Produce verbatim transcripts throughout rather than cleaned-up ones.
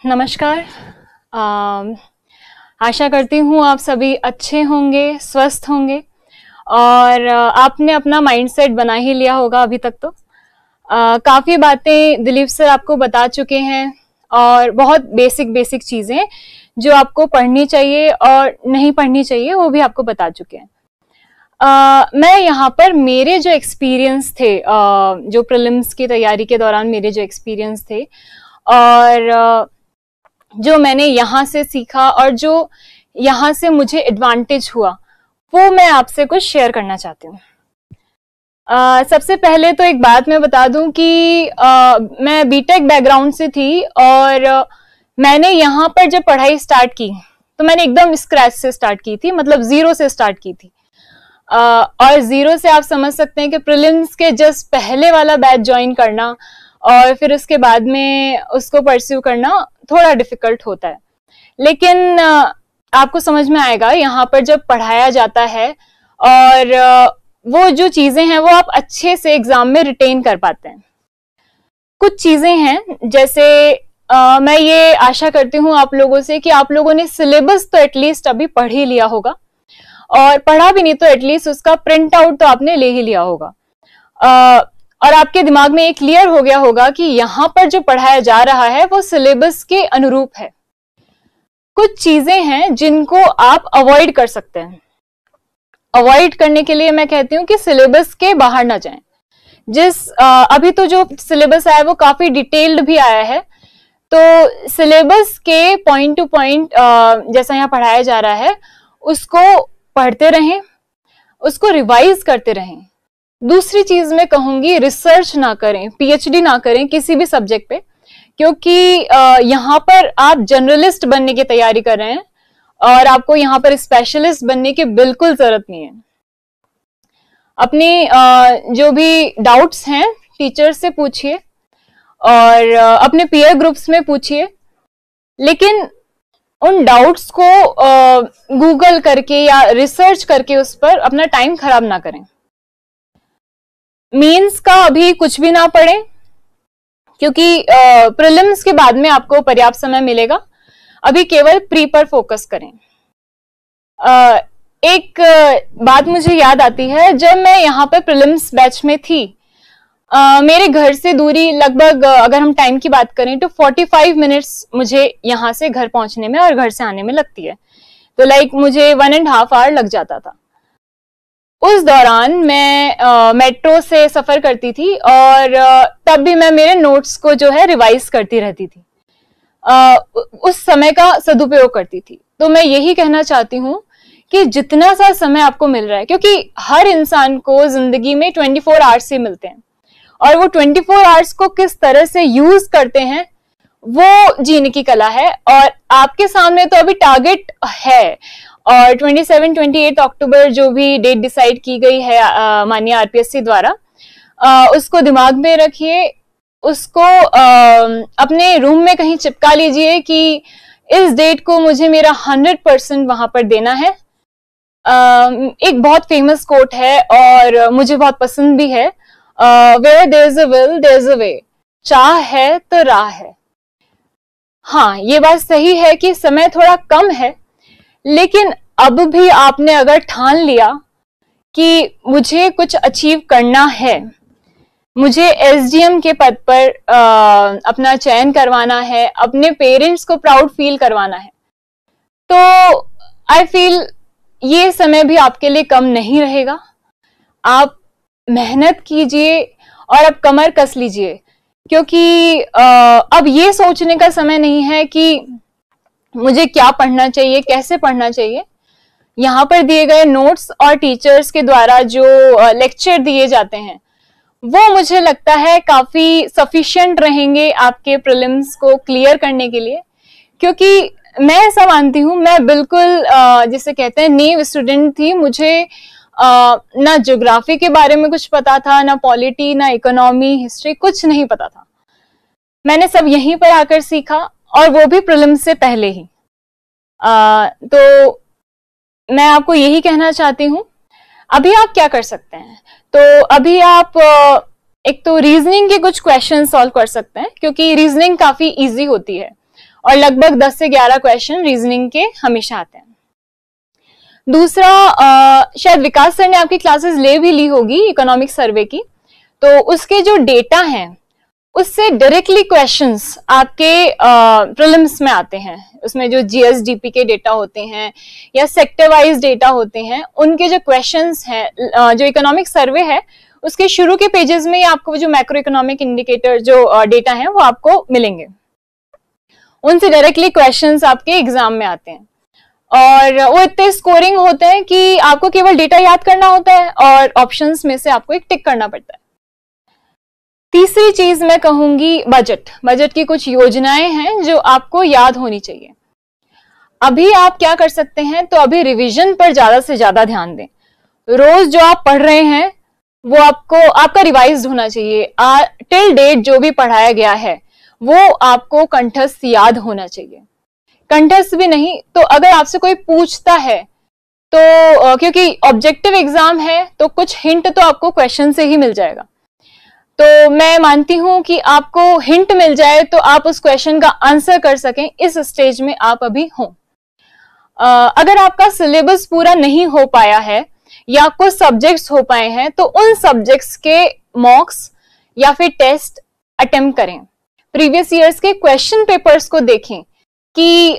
नमस्कार। अम, आशा करती हूँ आप सभी अच्छे होंगे, स्वस्थ होंगे और अ, आपने अपना माइंडसेट बना ही लिया होगा अभी तक तो। अ, काफ़ी बातें दिलीप सर आपको बता चुके हैं और बहुत बेसिक बेसिक चीज़ें जो आपको पढ़नी चाहिए और नहीं पढ़नी चाहिए वो भी आपको बता चुके हैं। Uh, मैं यहाँ पर मेरे जो एक्सपीरियंस थे, uh, जो प्रीलिम्स की तैयारी के दौरान मेरे जो एक्सपीरियंस थे और uh, जो मैंने यहाँ से सीखा और जो यहाँ से मुझे एडवांटेज हुआ वो मैं आपसे कुछ शेयर करना चाहती हूँ। uh, सबसे पहले तो एक बात मैं बता दूं कि uh, मैं बीटेक बैकग्राउंड से थी और uh, मैंने यहाँ पर जब पढ़ाई स्टार्ट की तो मैंने एकदम स्क्रैच से स्टार्ट की थी, मतलब जीरो से स्टार्ट की थी। Uh, और जीरो से आप समझ सकते हैं कि प्रीलिम्स के जस्ट पहले वाला बैच ज्वाइन करना और फिर उसके बाद में उसको परस्यू करना थोड़ा डिफिकल्ट होता है, लेकिन uh, आपको समझ में आएगा यहाँ पर जब पढ़ाया जाता है और uh, वो जो चीजें हैं वो आप अच्छे से एग्जाम में रिटेन कर पाते हैं। कुछ चीजें हैं जैसे uh, मैं ये आशा करती हूँ आप लोगों से कि आप लोगों ने सिलेबस तो एटलीस्ट अभी पढ़ ही लिया होगा और पढ़ा भी नहीं तो एटलीस्ट उसका प्रिंट आउट तो आपने ले ही लिया होगा। uh, और आपके दिमाग में ये क्लियर हो गया होगा कि यहाँ पर जो पढ़ाया जा रहा है वो सिलेबस के अनुरूप है। कुछ चीजें हैं जिनको आप अवॉइड कर सकते हैं। अवॉइड करने के लिए मैं कहती हूँ कि सिलेबस के बाहर ना जाएं। जिस uh, अभी तो जो सिलेबस आया है वो काफी डिटेल्ड भी आया है, तो सिलेबस के पॉइंट टू पॉइंट जैसा यहाँ पढ़ाया जा रहा है उसको पढ़ते रहें, उसको रिवाइज करते रहें। दूसरी चीज मैं कहूंगी, रिसर्च ना करें, पीएचडी ना करें किसी भी सब्जेक्ट पे, क्योंकि यहाँ पर आप जर्नलिस्ट बनने की तैयारी कर रहे हैं और आपको यहाँ पर स्पेशलिस्ट बनने की बिल्कुल जरूरत नहीं है। अपनी जो भी डाउट्स हैं टीचर से पूछिए और अपने पीयर ग्रुप्स में पूछिए, लेकिन उन डाउट्स को गूगल करके या रिसर्च करके उस पर अपना टाइम खराब ना करें। मेंस का अभी कुछ भी ना पढ़ें क्योंकि प्रीलिम्स के बाद में आपको पर्याप्त समय मिलेगा। अभी केवल प्री पर फोकस करें। आ, एक बात मुझे याद आती है, जब मैं यहाँ पर प्रीलिम्स बैच में थी Uh, मेरे घर से दूरी लगभग अगर हम टाइम की बात करें तो पैंतालीस मिनट्स मुझे यहाँ से घर पहुंचने में और घर से आने में लगती है, तो लाइक मुझे वन एंड हाफ आवर लग जाता था। उस दौरान मैं uh, मेट्रो से सफर करती थी और uh, तब भी मैं मेरे नोट्स को जो है रिवाइज करती रहती थी, uh, उस समय का सदुपयोग करती थी। तो मैं यही कहना चाहती हूँ कि जितना सा समय आपको मिल रहा है, क्योंकि हर इंसान को जिंदगी में ट्वेंटी फोर आवर्स ही मिलते हैं और वो चौबीस आवर्स को किस तरह से यूज करते हैं वो जीने की कला है। और आपके सामने तो अभी टारगेट है और सत्ताईस अट्ठाईस अक्टूबर जो भी डेट डिसाइड की गई है माननीय आरपीएससी द्वारा, आ, उसको दिमाग में रखिए, उसको आ, अपने रूम में कहीं चिपका लीजिए कि इस डेट को मुझे मेरा हंड्रेड परसेंट वहां पर देना है। आ, एक बहुत फेमस कोट है और मुझे बहुत पसंद भी है, Uh, where there's a will, there's a way। चाह है तो राह है। हाँ, ये बात सही है कि समय थोड़ा कम है, लेकिन अब भी आपने अगर ठान लिया कि मुझे कुछ अचीव करना है, मुझे एसडीएम के पद पर आ, अपना चयन करवाना है, अपने पेरेंट्स को प्राउड फील करवाना है, तो आई फील ये समय भी आपके लिए कम नहीं रहेगा। आप मेहनत कीजिए और अब कमर कस लीजिए, क्योंकि आ, अब ये सोचने का समय नहीं है कि मुझे क्या पढ़ना चाहिए, कैसे पढ़ना चाहिए। यहाँ पर दिए गए नोट्स और टीचर्स के द्वारा जो लेक्चर दिए जाते हैं वो मुझे लगता है काफी सफिशिएंट रहेंगे आपके प्रीलिम्स को क्लियर करने के लिए, क्योंकि मैं ऐसा मानती हूँ, मैं बिल्कुल जिसे कहते हैं नीव स्टूडेंट थी। मुझे Uh, ना ज्योग्राफी के बारे में कुछ पता था, ना पॉलिटी, ना इकोनॉमी, हिस्ट्री, कुछ नहीं पता था। मैंने सब यहीं पर आकर सीखा और वो भी प्रीलिम्स से पहले ही। uh, तो मैं आपको यही कहना चाहती हूँ। अभी आप क्या कर सकते हैं, तो अभी आप uh, एक तो रीजनिंग के कुछ क्वेश्चन सॉल्व कर सकते हैं, क्योंकि रीजनिंग काफी इजी होती है और लगभग दस से ग्यारह क्वेश्चन रीजनिंग के हमेशा आते हैं। दूसरा, आ, शायद विकास सर ने आपकी क्लासेस ले भी ली होगी इकोनॉमिक सर्वे की, तो उसके जो डेटा हैं उससे डायरेक्टली क्वेश्चंस आपके प्रीलिम्स में आते हैं। उसमें जो जीएसडीपी के डेटा होते हैं या सेक्टर वाइज डेटा होते हैं, उनके जो क्वेश्चंस हैं, जो इकोनॉमिक सर्वे है उसके शुरू के पेजेस में आपको जो मैक्रो इकोनॉमिक इंडिकेटर जो डेटा है वो आपको मिलेंगे। उनसे डायरेक्टली क्वेश्चंस आपके एग्जाम में आते हैं और वो इतने स्कोरिंग होते हैं कि आपको केवल डेटा याद करना होता है और ऑप्शंस में से आपको एक टिक करना पड़ता है। तीसरी चीज मैं कहूंगी बजट। बजट की कुछ योजनाएं हैं जो आपको याद होनी चाहिए। अभी आप क्या कर सकते हैं, तो अभी रिवीजन पर ज्यादा से ज्यादा ध्यान दें। रोज जो आप पढ़ रहे हैं वो आपको आपका रिवाइज होना चाहिए। टिल डेट जो भी पढ़ाया गया है वो आपको कंठस्थ याद होना चाहिए। कंठस्थ भी नहीं तो अगर आपसे कोई पूछता है तो, क्योंकि ऑब्जेक्टिव एग्जाम है तो कुछ हिंट तो आपको क्वेश्चन से ही मिल जाएगा, तो मैं मानती हूं कि आपको हिंट मिल जाए तो आप उस क्वेश्चन का आंसर कर सकें। इस स्टेज में आप अभी हो। अगर आपका सिलेबस पूरा नहीं हो पाया है या कुछ सब्जेक्ट्स हो पाए हैं तो उन सब्जेक्ट्स के मॉक्स या फिर टेस्ट अटेम्प्ट करें। प्रीवियस ईयर्स के क्वेश्चन पेपर्स को देखें कि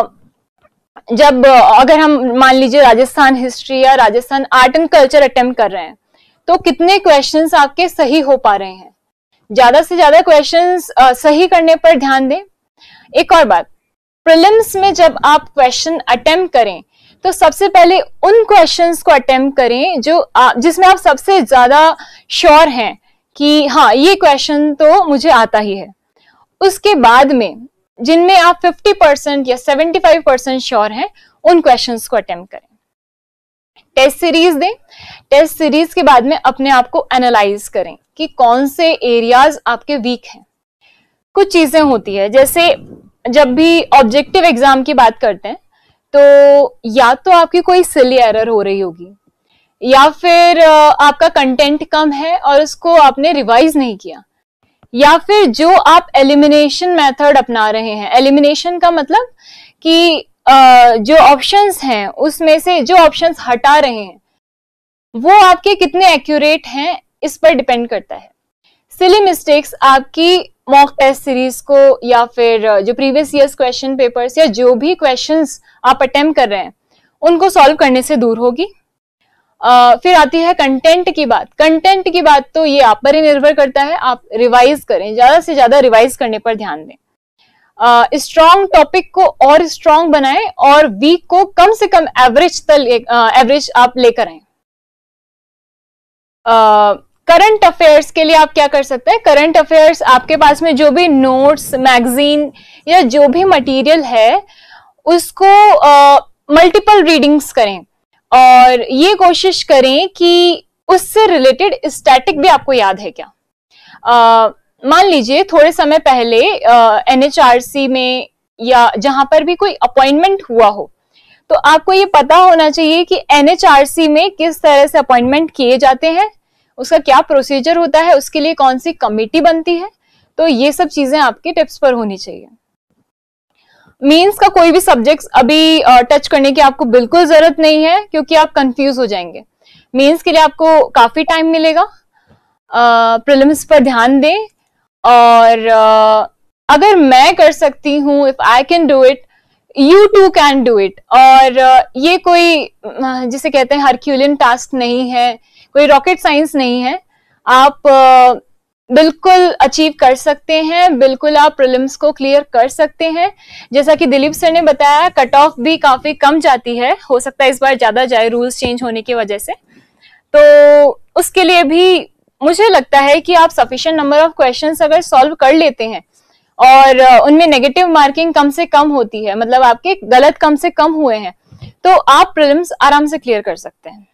जब अगर हम मान लीजिए राजस्थान हिस्ट्री या Rajasthan art and culture attempt कर रहे हैं तो कितने क्वेश्चंस आपके सही हो पा रहे हैं। ज्यादा से ज्यादा क्वेश्चंस सही करने पर ध्यान दें। एक और बात, प्रीलिम्स में जब आप क्वेश्चन अटेम्प्ट करें तो सबसे पहले उन क्वेश्चंस को अटेम्प्ट करें जो आप जिसमें आप सबसे ज्यादा श्योर हैं कि हाँ ये क्वेश्चन तो मुझे आता ही है। उसके बाद में जिनमें आप पचास परसेंट या पचहत्तर परसेंट श्योर हैं उन क्वेश्चंस को अटेम्प्ट करें। टेस्ट सीरीज दें। टेस्ट सीरीज के बाद में अपने आप को एनालाइज करें कि कौन से एरियाज आपके वीक हैं। कुछ चीजें होती है, जैसे जब भी ऑब्जेक्टिव एग्जाम की बात करते हैं तो या तो आपकी कोई सिली एरर हो रही होगी या फिर आपका कंटेंट कम है और उसको आपने रिवाइज नहीं किया, या फिर जो आप एलिमिनेशन मेथड अपना रहे हैं। एलिमिनेशन का मतलब कि Uh, जो ऑप्शंस हैं उसमें से जो ऑप्शंस हटा रहे हैं वो आपके कितने एक्यूरेट हैं इस पर डिपेंड करता है। सिली मिस्टेक्स आपकी मॉक टेस्ट सीरीज को या फिर जो प्रीवियस ईयर्स क्वेश्चन पेपर्स या जो भी क्वेश्चंस आप अटेम्प्ट कर रहे हैं उनको सॉल्व करने से दूर होगी। uh, फिर आती है कंटेंट की बात। कंटेंट की बात तो ये आप पर ही निर्भर करता है। आप रिवाइज करें, ज्यादा से ज्यादा रिवाइज करने पर ध्यान दें। स्ट्रॉन्ग uh, टॉपिक को और स्ट्रॉन्ग बनाएं और वीक को कम से कम एवरेज तक एवरेज uh, आप लेकर आए। करंट अफेयर्स के लिए आप क्या कर सकते हैं, करंट अफेयर्स आपके पास में जो भी नोट्स, मैगजीन या जो भी मटेरियल है उसको मल्टीपल uh, रीडिंग्स करें और ये कोशिश करें कि उससे रिलेटेड स्टैटिक भी आपको याद है क्या। uh, मान लीजिए थोड़े समय पहले एनएचआरसी में या जहां पर भी कोई अपॉइंटमेंट हुआ हो तो आपको ये पता होना चाहिए कि एनएचआरसी में किस तरह से अपॉइंटमेंट किए जाते हैं, उसका क्या प्रोसीजर होता है, उसके लिए कौन सी कमेटी बनती है। तो ये सब चीजें आपके टिप्स पर होनी चाहिए। मेंस का कोई भी सब्जेक्ट अभी टच करने की आपको बिल्कुल जरूरत नहीं है क्योंकि आप कंफ्यूज हो जाएंगे। मेंस के लिए आपको काफी टाइम मिलेगा। प्रीलिम्स पर ध्यान दें और uh, अगर मैं कर सकती हूँ, if I can do it you too can do it. और uh, ये कोई uh, जिसे कहते हैं हरक्यूलियन टास्क नहीं है, कोई रॉकेट साइंस नहीं है। आप uh, बिल्कुल अचीव कर सकते हैं, बिल्कुल आप प्रीलिम्स को क्लियर कर सकते हैं। जैसा कि दिलीप सर ने बताया कट ऑफ भी काफी कम जाती है, हो सकता है इस बार ज्यादा जाए रूल्स चेंज होने की वजह से। तो उसके लिए भी मुझे लगता है कि आप सफिशिएंट नंबर ऑफ क्वेश्चंस अगर सॉल्व कर लेते हैं और उनमें नेगेटिव मार्किंग कम से कम होती है, मतलब आपके गलत कम से कम हुए हैं, तो आप प्रीलिम्स आराम से क्लियर कर सकते हैं।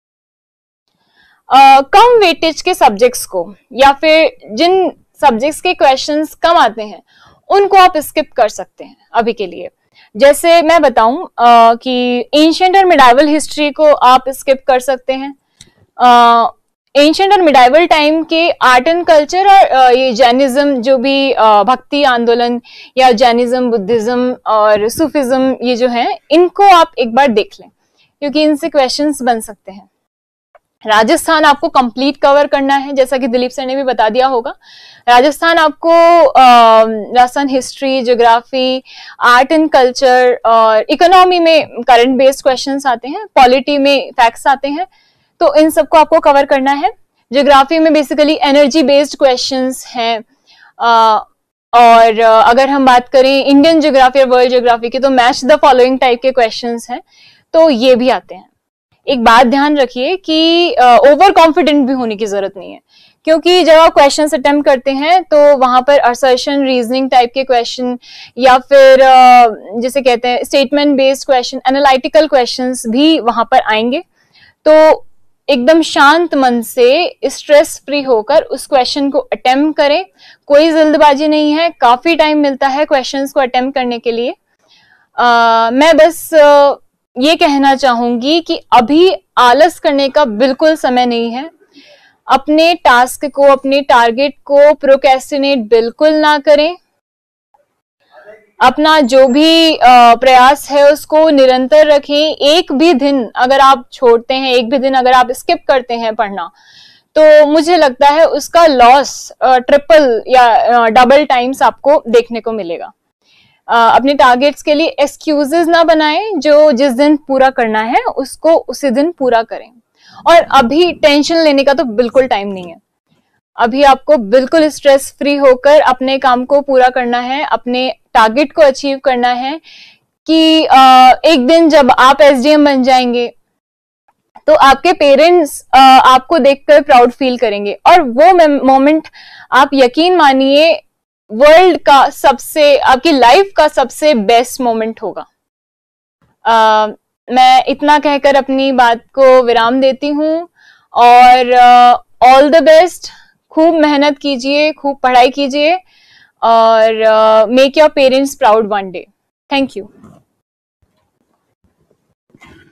uh, कम वेटेज के सब्जेक्ट्स को या फिर जिन सब्जेक्ट्स के क्वेश्चंस कम आते हैं उनको आप स्किप कर सकते हैं अभी के लिए। जैसे मैं बताऊं uh, कि एंशिएंट और मिडाइवल हिस्ट्री को आप स्किप कर सकते हैं। uh, एंशियंट और मिडाइवल टाइम के आर्ट एंड कल्चर और ये जैनिज्म जो भी भक्ति आंदोलन या जैनिज्म, बुद्धिज्म और सूफिज्म ये जो है, इनको आप एक बार देख लें क्योंकि इनसे क्वेश्चंस बन सकते हैं। राजस्थान आपको कंप्लीट कवर करना है, जैसा कि दिलीप सर ने भी बता दिया होगा। राजस्थान आपको Rajasthan history, geography, art and culture और इकोनॉमी में करंट बेस्ड क्वेश्चंस आते हैं, पॉलिटी में फैक्ट्स आते हैं, तो इन सबको आपको कवर करना है। ज्योग्राफी में बेसिकली एनर्जी बेस्ड क्वेश्चंस हैं, आ, और अगर हम बात करें इंडियन ज्योग्राफी और वर्ल्ड ज्योग्राफी की तो मैच द फॉलोइंग टाइप के क्वेश्चंस हैं, तो ये भी आते हैं। एक बात ध्यान रखिए कि ओवर कॉन्फिडेंट भी होने की जरूरत नहीं है, क्योंकि जब आप क्वेश्चंस अटेम्प्ट करते हैं तो वहां पर असर्शन, रीजनिंग टाइप के क्वेश्चन या फिर uh, जिसे कहते हैं statement based question, analytical questions भी वहां पर आएंगे। तो एकदम शांत मन से, स्ट्रेस फ्री होकर उस क्वेश्चन को अटेम्प्ट करें। कोई जल्दबाजी नहीं है, काफी टाइम मिलता है क्वेश्चंस को अटेम्प्ट करने के लिए। uh, मैं बस uh, ये कहना चाहूंगी कि अभी आलस करने का बिल्कुल समय नहीं है। अपने टास्क को, अपने टारगेट को प्रोक्रेस्टिनेट बिल्कुल ना करें। अपना जो भी प्रयास है उसको निरंतर रखें। एक भी दिन अगर आप छोड़ते हैं, एक भी दिन अगर आप स्किप करते हैं पढ़ना, तो मुझे लगता है उसका लॉस ट्रिपल या डबल टाइम्स आपको देखने को मिलेगा। Uh, अपने टारगेट्स के लिए एक्सक्यूजेस ना बनाएं, जो जिस दिन पूरा करना है उसको उसी दिन पूरा करें। और अभी टेंशन लेने का तो बिल्कुल टाइम नहीं है। अभी आपको बिल्कुल स्ट्रेस फ्री होकर अपने काम को पूरा करना है, अपने टारगेट को अचीव करना है कि uh, एक दिन जब आप एसडीएम बन जाएंगे तो आपके पेरेंट्स uh, आपको देखकर प्राउड फील करेंगे, और वो मोमेंट आप यकीन मानिए वर्ल्ड का सबसे, आपकी लाइफ का सबसे बेस्ट मोमेंट होगा। uh, मैं इतना कहकर अपनी बात को विराम देती हूँ, और ऑल द बेस्ट। खूब मेहनत कीजिए, खूब पढ़ाई कीजिए, और make your parents proud one day. Thank you.